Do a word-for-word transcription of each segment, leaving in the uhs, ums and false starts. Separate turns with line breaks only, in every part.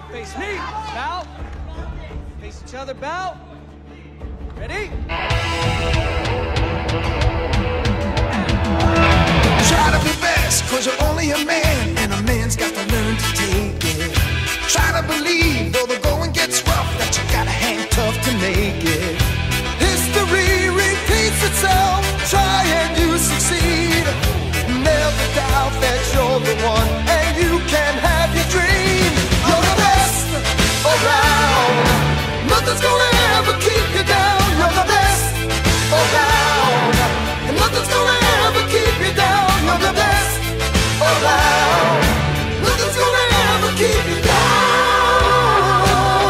Face me. Bow. Face each other. Bow. Ready?
Try to be best, cause you're only a man, and a man's got to learn to take it. Try to believe, though the going gets rough, that you gotta hang tough to make it. History repeats itself, try and you succeed. Never doubt that you're the one, and you can have your dream. You're the best around, nothing's gonna ever keep you down. You're the best around, and nothing's gonna ever keep you down. You're the best around, nothing's gonna ever keep you down.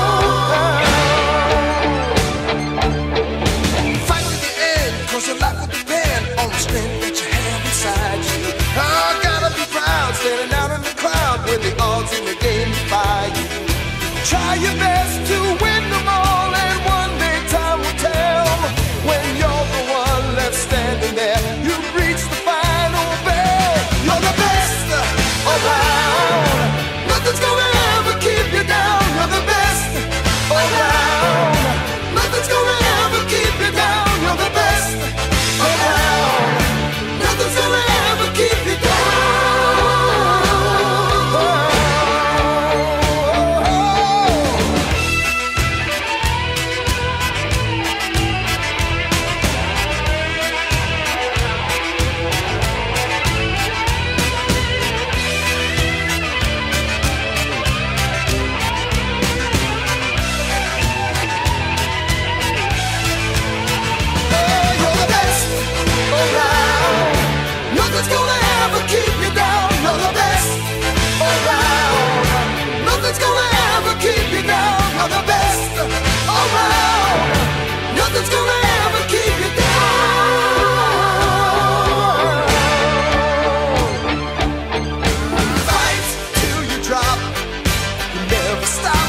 Fight to the end, cause your life will depend on the strength that you have inside you. I gotta be proud, standing out in the crowd when the odds in the game defy you. Try your best to win them all, and one day time will tell. When you're the one left standing there, you've reached the final bell. You're the best around, nothing's gonna ever keep you down. You're the best around, nothing's gonna ever keep you down. You're the best around, nothing's gonna ever keep you down. Nothing's gonna ever keep you down. You're the best around, nothing's gonna ever keep you down. You're the best around, nothing's gonna ever keep you down. Fight till you drop, you never stop.